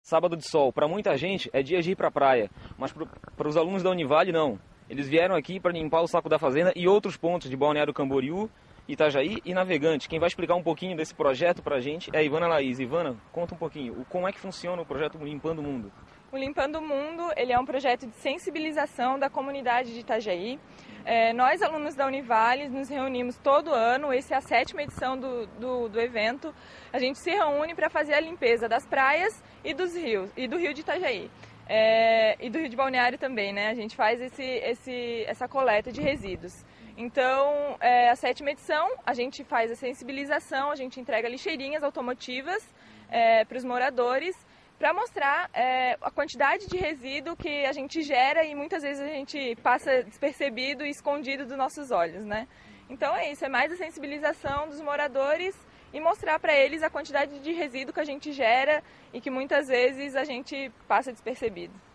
Sábado de sol, para muita gente é dia de ir para a praia, mas para os alunos da Univale não. Eles vieram aqui para limpar o Saco da Fazenda e outros pontos de Balneário Camboriú, Itajaí e Navegante. Quem vai explicar um pouquinho desse projeto para a gente é a Ivana Laís. Ivana, conta um pouquinho, como é que funciona o projeto Limpando o Mundo? O Limpando o Mundo ele é um projeto de sensibilização da comunidade de Itajaí. Nós, alunos da Univale, nos reunimos todo ano, essa é a 7ª edição do evento. A gente se reúne para fazer a limpeza das praias e dos rios, e do rio de Itajaí. E do rio de Balneário também, né? A gente faz essa coleta de resíduos. Então, a 7ª edição, a gente faz a sensibilização, a gente entrega lixeirinhas automotivas para os moradores, para mostrar a quantidade de resíduo que a gente gera e muitas vezes a gente passa despercebido e escondido dos nossos olhos, né? Então é isso, é mais a sensibilização dos moradores e mostrar para eles a quantidade de resíduo que a gente gera e que muitas vezes a gente passa despercebido.